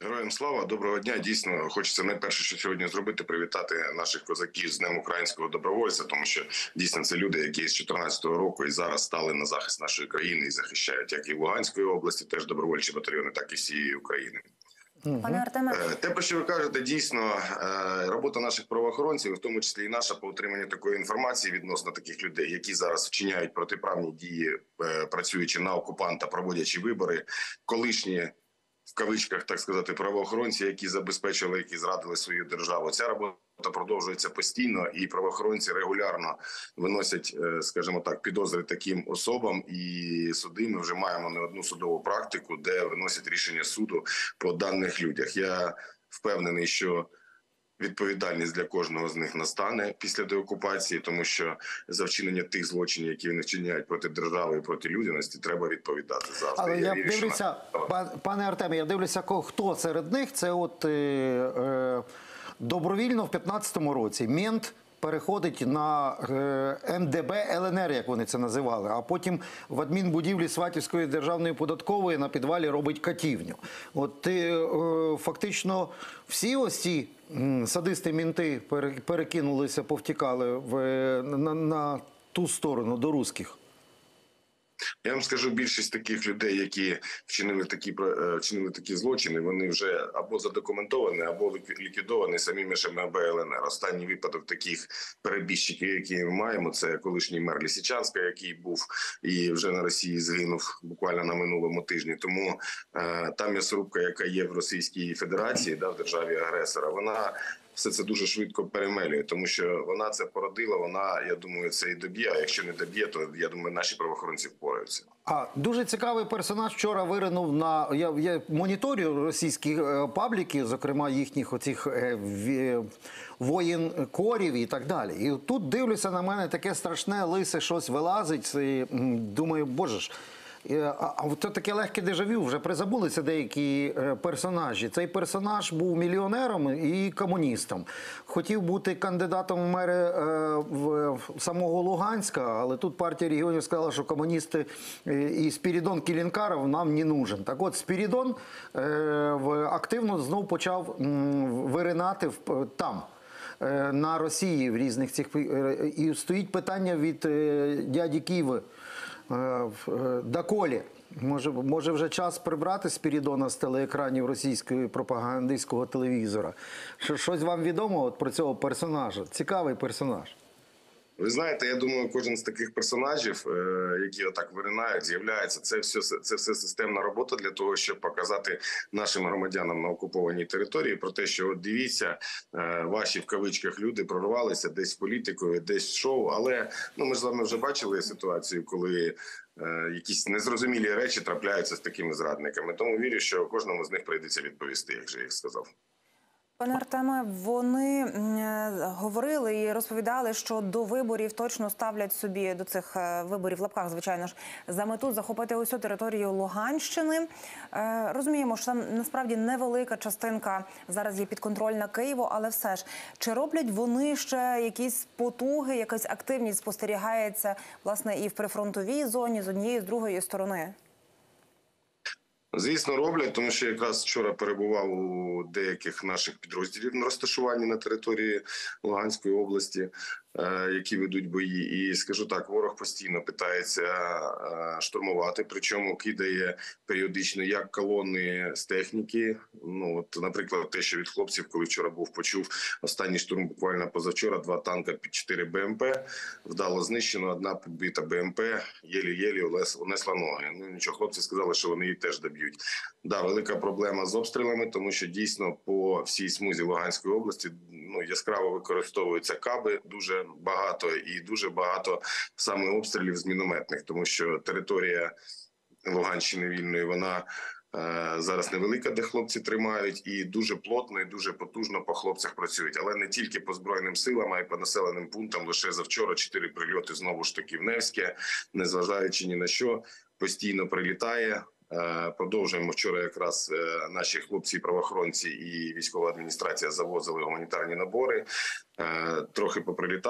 Героям слава, доброго дня. Дійсно, хочеться найперше, що сьогодні зробити, привітати наших козаків з Днем українського добровольця, тому що дійсно це люди, які з 2014 року і зараз стали на захист нашої країни і захищають як і Луганської області, теж добровольчі батальйони, так і всієї України. Пане Артеме, Те, про що ви кажете, дійсно, робота наших правоохоронців, в тому числі і наша, по отриманню такої інформації відносно таких людей, які зараз вчиняють протиправні дії, працюючи на окупанта, проводячи вибори, колишні, в кавичках, так сказати, правоохоронці, які забезпечили, які зрадили свою державу. Ця робота продовжується постійно, і правоохоронці регулярно виносять, скажімо так, підозри таким особам. І суди, ми вже маємо не одну судову практику, де виносять рішення суду по даних людях. Я впевнений, що відповідальність для кожного з них настане після деокупації, тому що за вчинення тих злочинів, які вони вчиняють проти держави і проти людяності, треба відповідати завжди. Але я дивлюся, пане Артеме, я дивлюся, хто серед них. Це от добровільно в 15-му році мент переходить на МДБ ЛНР, як вони це називали, а потім в адмінбудівлі Сватівської державної податкової на підвалі робить катівню. От фактично всі ось ці садисти-мінти перекинулися, повтікали на ту сторону, до русських. Я вам скажу, більшість таких людей, які вчинили такі злочини, вони вже або задокументовані, або ліквідовані самими ж МБ ЛНР. Останній випадок таких перебіжчиків, які ми маємо, це колишній мер Лисичанська, який був і вже на Росії згинув буквально на минулому тижні. Тому та м'ясорубка, яка є в Російській Федерації, в державі-агресора, вона все це дуже швидко перемелює, тому що вона це породила, вона, я думаю, це і доб'є, а якщо не доб'є, то, я думаю, наші правоохоронці впораються. Дуже цікавий персонаж вчора виринув на... Я моніторю російські пабліки, зокрема їхніх оцих воєнкорів і так далі. І тут дивлюся, на мене таке страшне лисе щось вилазить, і думаю, боже ж, а це таке легке дежавю, вже призабулися деякі персонажі. Цей персонаж був мільйонером і комуністом. Хотів бути кандидатом в мери самого Луганська, але тут партія регіонів сказала, що комуністи і Спірідон Кілінкаров нам не нужен. Так от, Спірідон активно знов почав виринати там, на Росії, в різних цих... І стоїть питання від дяді Києва, доколі. Може вже час прибрати Спірідона з телеекранів російського пропагандистського телевізора? Щось вам відомо от про цього персонажа? Цікавий персонаж. Ви знаєте, я думаю, кожен з таких персонажів, які отак виринають, з'являється, це все системна робота для того, щоб показати нашим громадянам на окупованій території про те, що от дивіться, ваші в кавичках люди прорвалися десь в політику, десь в шоу, але ми ж з вами вже бачили ситуацію, коли якісь незрозумілі речі трапляються з такими зрадниками. Тому вірю, що кожному з них прийдеться відповісти, як же я їх сказав. Пане Артеме, вони говорили і розповідали, що до виборів точно ставлять собі, до цих виборів в лапках, звичайно ж, за мету захопити усю територію Луганщини. Розуміємо, що там насправді невелика частинка зараз є підконтрольна Києву, але все ж, чи роблять вони ще якісь потуги, якась активність спостерігається, власне, і в прифронтовій зоні з однієї, з другої сторони? Звісно, роблять, тому що якраз вчора перебував у деяких наших підрозділів на розташуванні на території Луганської області, які ведуть бої. І скажу так, ворог постійно питається штурмувати, причому кидає періодично як колони з техніки. Наприклад, те, що від хлопців, коли вчора почув останній штурм, буквально позавчора, 2 танка під 4 БМП, вдало знищено, 1 підбита БМП, єлі-єлі унесла ноги. Нічого, хлопці сказали, що вони її теж доб'ють. Да, велика проблема з обстрілами, тому що дійсно по всій смузі Луганської області яскраво використовуються каби дуже багато і дуже багато саме обстрілів з мінометних, тому що територія Луганщини вільної, вона зараз невелика, де хлопці тримають, і дуже плотно і дуже потужно по хлопцях працюють. Але не тільки по Збройним силам, а й по населеним пунктам. Лише завчора 4 прильоти знову ж таки в Невське, незважаючи ні на що, постійно прилітає. Продовжуємо. Вчора якраз наші хлопці, правоохоронці і військова адміністрація завозили гуманітарні набори. Трохи поприлітало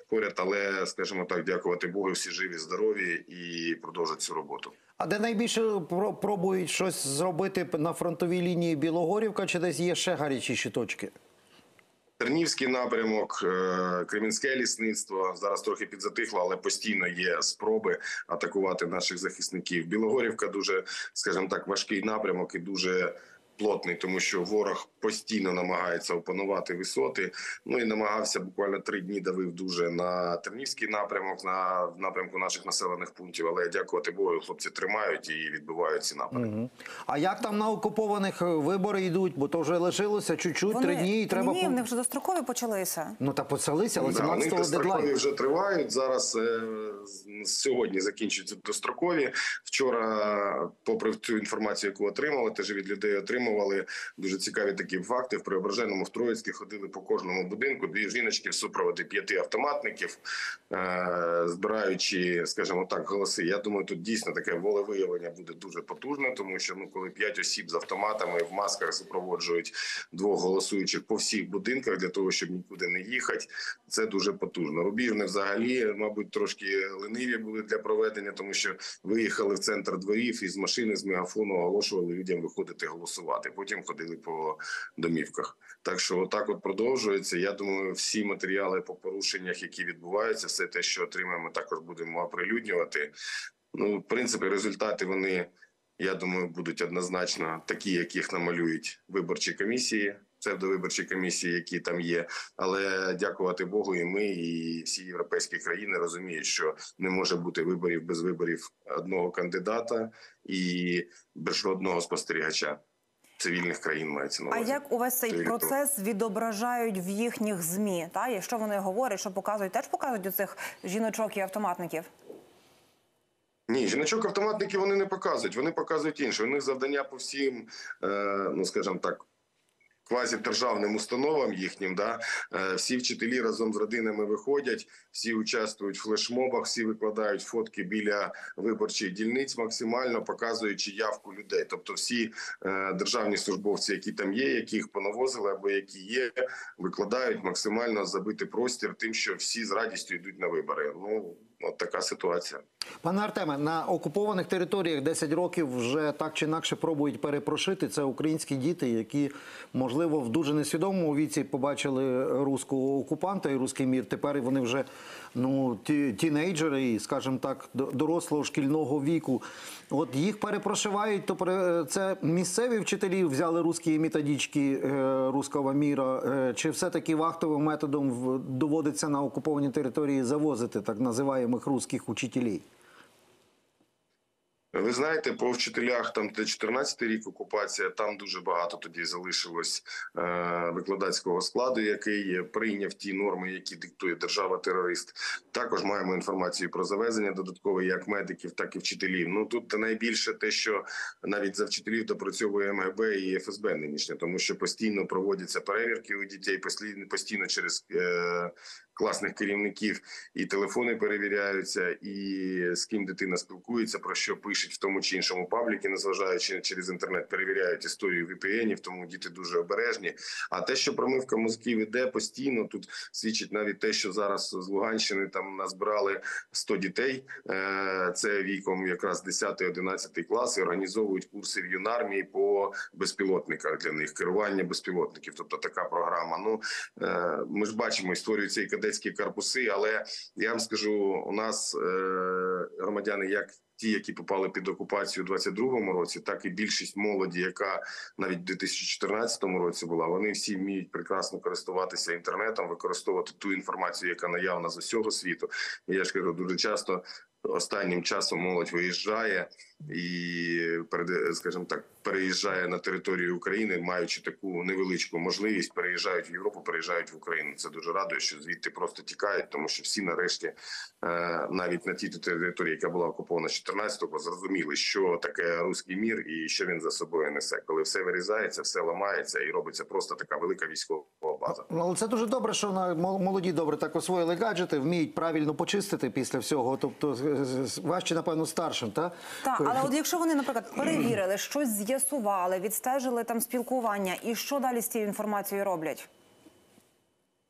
поряд, але, скажімо так, дякувати Богу, всі живі, здорові і продовжують цю роботу. А де найбільше пробують щось зробити на фронтовій лінії Білогорівка, чи десь є ще гарячіші точки? Тернівський напрямок, Кремінське лісництво, зараз трохи підзатихло, але постійно є спроби атакувати наших захисників. Білогорівка дуже, скажімо так, важкий напрямок і дуже плотний, тому що ворог постійно намагається опанувати висоти. Ну і намагався буквально 3 дні давив дуже на Тернівський напрямок, на напрямку наших населених пунктів. Але дякувати Богу, хлопці тримають і відбивають ці напрямки. А як там на окупованих вибори йдуть? Бо то вже лишилося чуть-чуть, 3 дні і треба... Ні, в них вже дострокові почалися. Ну та почалися, але Да, у них 17-го дострокові дедлайн. вже тривають. Зараз сьогодні закінчуються дострокові. Вчора, попри цю інформацію, яку отримали, теж від людей отримували дуже цікаві такі факти. В Преображеному, в Троїцькій ходили по кожному будинку, 2 жіночки в супроводі 5 автоматників, збираючи, скажімо так, голоси. Я думаю, тут дійсно таке волевиявлення буде дуже потужне, тому що коли 5 осіб з автоматами в масках супроводжують 2 голосуючих по всіх будинках для того, щоб нікуди не їхати, це дуже потужно. Рубіжне взагалі, мабуть, трошки лениві були для проведення, тому що виїхали в центр дворів і з машини, з мегафону оголошували людям виходити голосувати. Потім ходили по домівках. Так що отак от продовжується. Я думаю, всі матеріали по порушеннях, які відбуваються, все те, що отримаємо, також будемо оприлюднювати. Ну, в принципі, результати вони, я думаю, будуть однозначно такі, яких намалюють виборчі комісії, псевдовиборчі комісії, які там є. Але дякувати Богу, і ми, і всі європейські країни розуміють, що не може бути виборів без виборів одного кандидата і без жодного спостерігача. Цивільних країн мається на А увазі. як увесь цей процес відображають в їхніх ЗМІ? Та? Якщо вони говорять, що показують, теж показують у цих жіночок і автоматників? Ні, жіночок-автоматники вони не показують, вони показують інше. У них завдання по всім, ну скажімо так, квазідержавним установам їхнім, да, всі вчителі разом з родинами виходять, всі участвують в флешмобах, всі викладають фотки біля виборчих дільниць, максимально показуючи явку людей. Тобто всі державні службовці, які там є, яких понавозили або які є, викладають максимально забитий простір тим, що всі з радістю йдуть на вибори. Ну, от така ситуація. Пане Артеме, на окупованих територіях 10 років вже так чи інакше пробують перепрошити. Це українські діти, які, можливо, в дуже несвідомому віці побачили руського окупанта і руський мір. Тепер вони вже тінейджери, скажімо так, дорослого шкільного віку. От їх перепрошивають, то це місцеві вчителі взяли русські методички руського міра, чи все-таки вахтовим методом доводиться на окуповані території завозити так називаємих русських учителів? Ви знаєте, по вчителях, там де 14-й рік окупація, там дуже багато тоді залишилось викладацького складу, який прийняв ті норми, які диктує держава-терорист. Також маємо інформацію про завезення додаткове як медиків, так і вчителів. Ну тут найбільше те, що навіть за вчителів допрацьовує МГБ і ФСБ нинішнє, тому що постійно проводяться перевірки у дітей, постійно через класних керівників і телефони перевіряються, і з ким дитина спілкується, про що пишуть в тому чи іншому пабліки, незважаючи через інтернет, перевіряють історію VPN-ів, тому діти дуже обережні. А те, що промивка мозків іде постійно, тут свідчить навіть те, що зараз з Луганщини там назбирали 100 дітей, це віком якраз 10-11 клас, і організовують курси в юнармії по безпілотниках для них, керування безпілотників, тобто така програма. Ну, ми ж бачимо, і створюються і кадетські корпуси, але я вам скажу, у нас громадяни, як ті, які попали під окупацію у 22-му році, так і більшість молоді, яка навіть у 2014 році була, вони всі вміють прекрасно користуватися інтернетом, використовувати ту інформацію, яка наявна з усього світу. І я ж кажу, дуже часто останнім часом молодь виїжджає і, скажімо так, переїжджає на територію України, маючи таку невеличку можливість, переїжджають в Європу, переїжджають в Україну. Це дуже радує, що звідти просто тікають, тому що всі нарешті, навіть на тій території, яка була окупована з 14-го, зрозуміли, що таке руський мір і що він за собою несе. Коли все вирізається, все ламається і робиться просто така велика військова база. Але це дуже добре, що молоді добре так освоїли гаджети, вміють правильно почистити після всього. Тобто важче, напевно, старшим, так? Так, але от якщо вони, наприклад, перевірили, щось з'ясували, відстежили там спілкування, і що далі з цією інформацією роблять?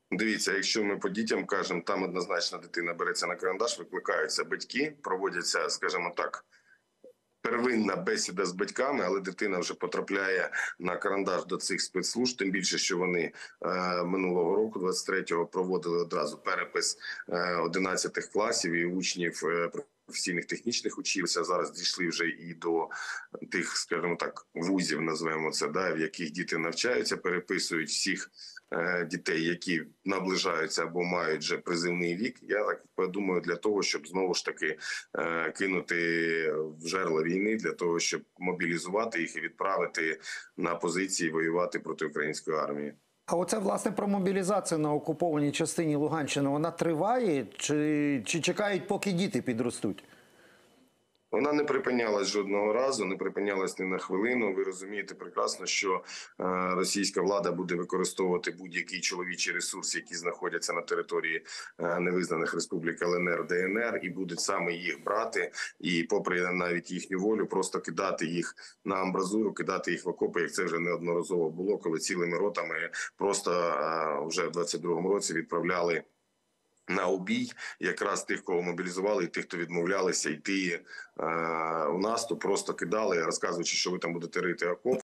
Дивіться, якщо ми по дітям кажемо, там однозначно дитина береться на карандаш, викликаються батьки, проводяться, скажімо так, первинна бесіда з батьками, але дитина вже потрапляє на карандаш до цих спецслужб, тим більше, що вони минулого року, 23-го, проводили одразу перепис 11 класів і учнів професійних технічних училищ. Зараз дійшли вже і до тих, скажімо так, вузів, назвемо це, да, в яких діти навчаються, переписують всіх дітей, які наближаються або мають вже призивний вік. Я так думаю, для того, щоб знову ж таки кинути в жерло війни, для того, щоб мобілізувати їх і відправити на позиції воювати проти української армії. А оце, власне, про мобілізацію на окупованій частині Луганщини, вона триває чи чекають, поки діти підростуть? Вона не припинялась жодного разу, не припинялась ні на хвилину. Ви розумієте прекрасно, що російська влада буде використовувати будь-який чоловічий ресурс, які знаходяться на території невизнаних республік ЛНР, ДНР, і будуть саме їх брати, і попри навіть їхню волю, просто кидати їх на амбразуру, кидати їх в окопи, як це вже неодноразово було, коли цілими ротами просто вже в 22-му році відправляли на убій якраз тих, кого мобілізували, і тих, хто відмовлялися йти у наступ, просто кидали, розказуючи, що ви там будете рити окоп.